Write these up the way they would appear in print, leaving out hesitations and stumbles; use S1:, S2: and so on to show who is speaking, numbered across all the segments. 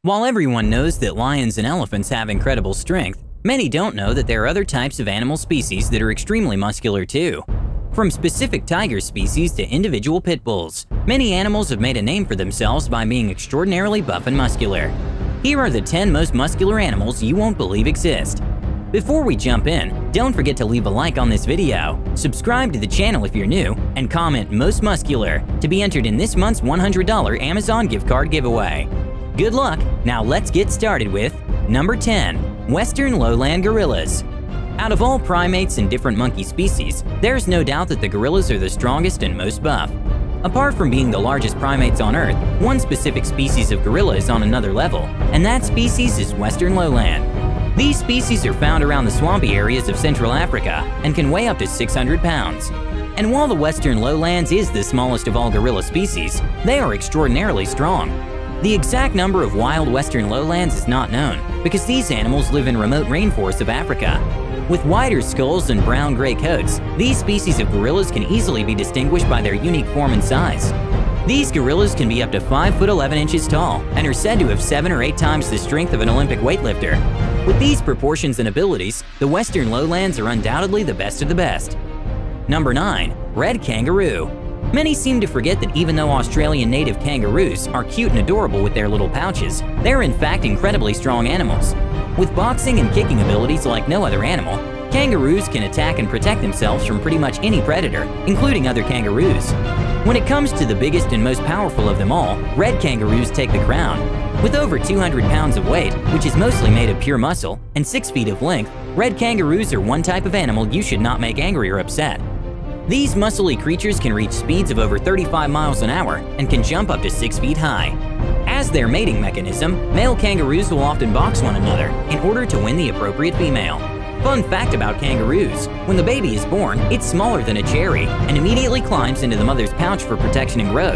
S1: While everyone knows that lions and elephants have incredible strength, many don't know that there are other types of animal species that are extremely muscular too. From specific tiger species to individual pit bulls, many animals have made a name for themselves by being extraordinarily buff and muscular. Here are the 10 most muscular animals you won't believe exist. Before we jump in, don't forget to leave a like on this video, subscribe to the channel if you're new, and comment "most muscular" to be entered in this month's $100 Amazon gift card giveaway. Good luck! Now let's get started with number 10. Western lowland gorillas. Out of all primates and different monkey species, there's no doubt that the gorillas are the strongest and most buff. Apart from being the largest primates on Earth, one specific species of gorilla is on another level, and that species is Western lowland. These species are found around the swampy areas of Central Africa and can weigh up to 600 pounds. And while the Western lowlands is the smallest of all gorilla species, they are extraordinarily strong. The exact number of wild Western lowlands is not known because these animals live in remote rainforests of Africa. With wider skulls and brown-gray coats, these species of gorillas can easily be distinguished by their unique form and size. These gorillas can be up to 5 foot 11 inches tall and are said to have 7 or 8 times the strength of an Olympic weightlifter. With these proportions and abilities, the Western lowlands are undoubtedly the best of the best. Number 9. Red kangaroo. Many seem to forget that even though Australian native kangaroos are cute and adorable with their little pouches, they're in fact incredibly strong animals. With boxing and kicking abilities like no other animal, kangaroos can attack and protect themselves from pretty much any predator, including other kangaroos. When it comes to the biggest and most powerful of them all, red kangaroos take the crown. With over 200 pounds of weight, which is mostly made of pure muscle, and 6 feet of length, red kangaroos are one type of animal you should not make angry or upset. These muscly creatures can reach speeds of over 35 miles an hour and can jump up to 6 feet high. As their mating mechanism, male kangaroos will often box one another in order to win the appropriate female. Fun fact about kangaroos: when the baby is born, it's smaller than a cherry and immediately climbs into the mother's pouch for protection and growth.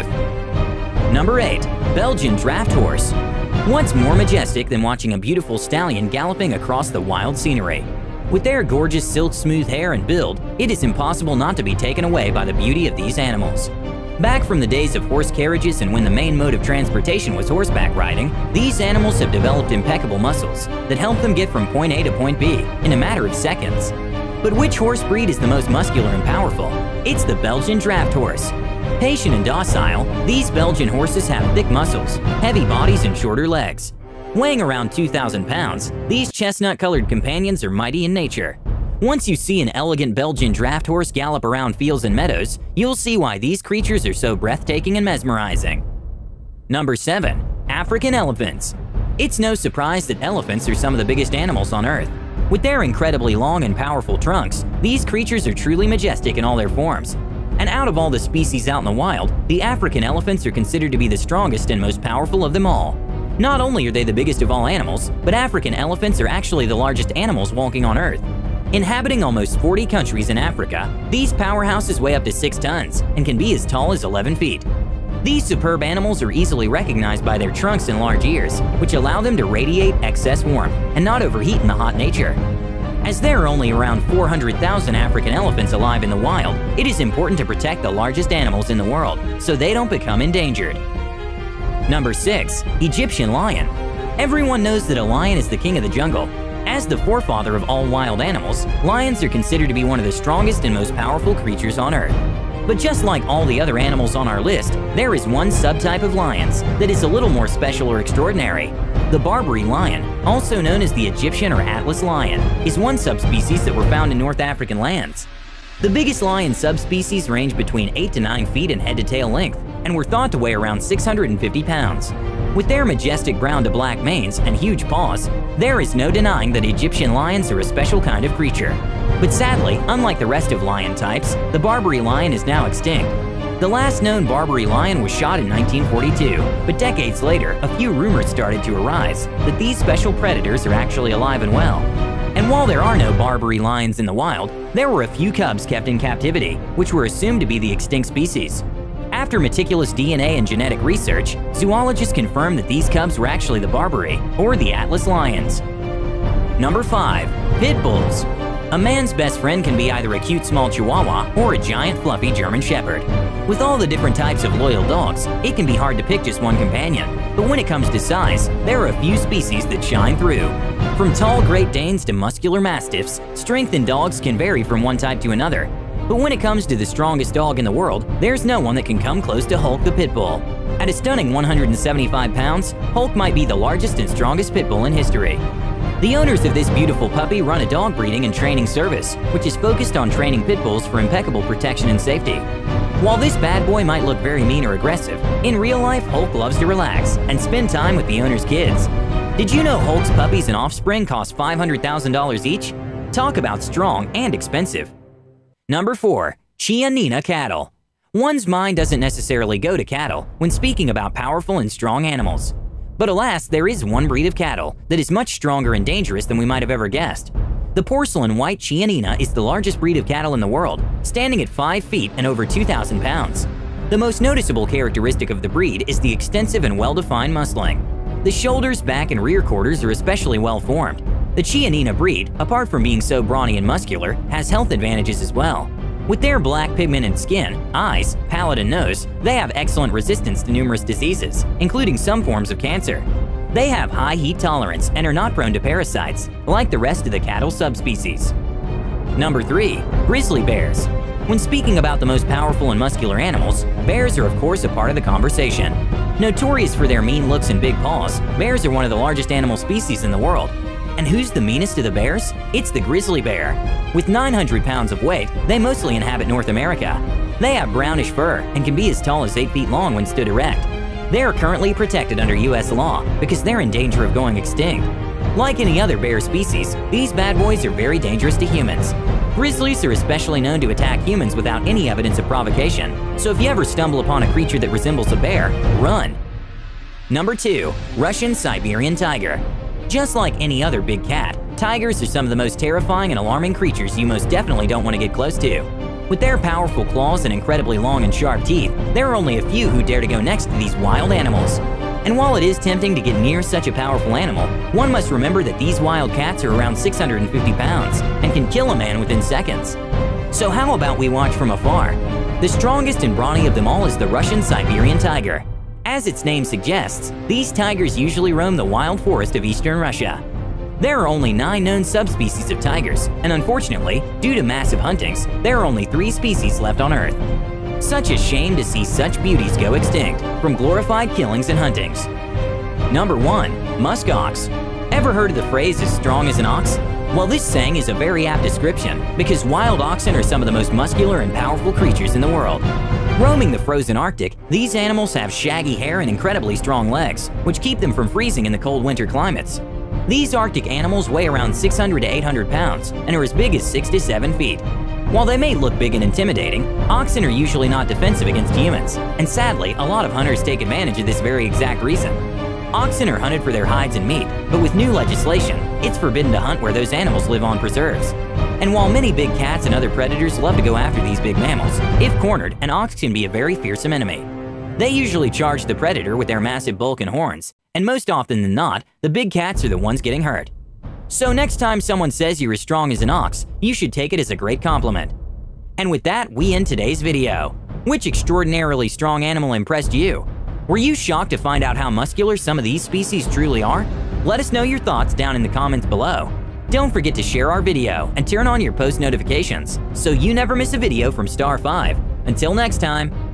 S1: Number 8. Belgian draft horse. What's more majestic than watching a beautiful stallion galloping across the wild scenery? With their gorgeous silk-smooth hair and build, it is impossible not to be taken away by the beauty of these animals. Back from the days of horse carriages and when the main mode of transportation was horseback riding, these animals have developed impeccable muscles that help them get from point A to point B in a matter of seconds. But which horse breed is the most muscular and powerful? It's the Belgian draft horse. Patient and docile, these Belgian horses have thick muscles, heavy bodies, and shorter legs. Weighing around 2,000 pounds, these chestnut-colored companions are mighty in nature. Once you see an elegant Belgian draft horse gallop around fields and meadows, you'll see why these creatures are so breathtaking and mesmerizing. Number 7. African elephants. It's no surprise that elephants are some of the biggest animals on Earth. With their incredibly long and powerful trunks, these creatures are truly majestic in all their forms. And out of all the species out in the wild, the African elephants are considered to be the strongest and most powerful of them all. Not only are they the biggest of all animals, but African elephants are actually the largest animals walking on Earth. Inhabiting almost 40 countries in Africa, these powerhouses weigh up to 6 tons and can be as tall as 11 feet. These superb animals are easily recognized by their trunks and large ears, which allow them to radiate excess warmth and not overheat in the hot nature. As there are only around 400,000 African elephants alive in the wild, it is important to protect the largest animals in the world so they don't become endangered. Number 6. Egyptian lion. Everyone knows that a lion is the king of the jungle. As the forefather of all wild animals, lions are considered to be one of the strongest and most powerful creatures on Earth. But just like all the other animals on our list, there is one subtype of lions that is a little more special or extraordinary. The Barbary lion, also known as the Egyptian or Atlas lion, is one subspecies that were found in North African lands. The biggest lion subspecies range between 8 to 9 feet in head-to-tail length and were thought to weigh around 650 pounds. With their majestic brown to black manes and huge paws, there is no denying that Egyptian lions are a special kind of creature. But sadly, unlike the rest of lion types, the Barbary lion is now extinct. The last known Barbary lion was shot in 1942, but decades later, a few rumors started to arise that these special predators are actually alive and well. And while there are no Barbary lions in the wild, there were a few cubs kept in captivity, which were assumed to be the extinct species. After meticulous DNA and genetic research, zoologists confirmed that these cubs were actually the Barbary, or the Atlas lions. Number 5. Pit bulls. A man's best friend can be either a cute small Chihuahua or a giant fluffy German Shepherd. With all the different types of loyal dogs, it can be hard to pick just one companion. But when it comes to size, there are a few species that shine through. From tall Great Danes to muscular Mastiffs, strength in dogs can vary from one type to another. But when it comes to the strongest dog in the world, there's no one that can come close to Hulk the Pit Bull. At a stunning 175 pounds, Hulk might be the largest and strongest pit bull in history. The owners of this beautiful puppy run a dog breeding and training service, which is focused on training pit bulls for impeccable protection and safety. While this bad boy might look very mean or aggressive, in real life Hulk loves to relax and spend time with the owner's kids. Did you know Hulk's puppies and offspring cost $500,000 each? Talk about strong and expensive. Number 4. Chianina cattle. One's mind doesn't necessarily go to cattle when speaking about powerful and strong animals. But alas, there is one breed of cattle that is much stronger and dangerous than we might have ever guessed. The porcelain white Chianina is the largest breed of cattle in the world, standing at 5 feet and over 2,000 pounds. The most noticeable characteristic of the breed is the extensive and well-defined muscling. The shoulders, back, and rear quarters are especially well formed. The Chianina breed, apart from being so brawny and muscular, has health advantages as well. With their black pigmented skin, eyes, palate, and nose, they have excellent resistance to numerous diseases, including some forms of cancer. They have high heat tolerance and are not prone to parasites, like the rest of the cattle subspecies. Number 3. Grizzly bears. When speaking about the most powerful and muscular animals, bears are of course a part of the conversation. Notorious for their mean looks and big paws, bears are one of the largest animal species in the world. And who's the meanest of the bears? It's the grizzly bear. With 900 pounds of weight, they mostly inhabit North America. They have brownish fur and can be as tall as 8 feet long when stood erect. They are currently protected under US law because they're in danger of going extinct. Like any other bear species, these bad boys are very dangerous to humans. Grizzlies are especially known to attack humans without any evidence of provocation, so if you ever stumble upon a creature that resembles a bear, run. Number 2. Russian Siberian tiger. Just like any other big cat, tigers are some of the most terrifying and alarming creatures you most definitely don't want to get close to. With their powerful claws and incredibly long and sharp teeth, there are only a few who dare to go next to these wild animals. And while it is tempting to get near such a powerful animal, one must remember that these wild cats are around 650 pounds and can kill a man within seconds. So how about we watch from afar? The strongest and brawny of them all is the Russian Siberian tiger. As its name suggests, these tigers usually roam the wild forest of eastern Russia. There are only 9 known subspecies of tigers, and unfortunately, due to massive huntings, there are only 3 species left on Earth. Such a shame to see such beauties go extinct from glorified killings and huntings. Number 1. Musk ox. Ever heard of the phrase "as strong as an ox"? Well, this saying is a very apt description because wild oxen are some of the most muscular and powerful creatures in the world. Roaming the frozen Arctic, these animals have shaggy hair and incredibly strong legs, which keep them from freezing in the cold winter climates. These Arctic animals weigh around 600 to 800 pounds and are as big as 6 to 7 feet. While they may look big and intimidating, oxen are usually not defensive against humans, and sadly, a lot of hunters take advantage of this very exact reason. Oxen are hunted for their hides and meat, but with new legislation, it's forbidden to hunt where those animals live on preserves. And while many big cats and other predators love to go after these big mammals, if cornered, an ox can be a very fearsome enemy. They usually charge the predator with their massive bulk and horns, and most often than not, the big cats are the ones getting hurt. So next time someone says you're as strong as an ox, you should take it as a great compliment. And with that, we end today's video. Which extraordinarily strong animal impressed you? Were you shocked to find out how muscular some of these species truly are? Let us know your thoughts down in the comments below. Don't forget to share our video and turn on your post notifications so you never miss a video from Star 5. Until next time.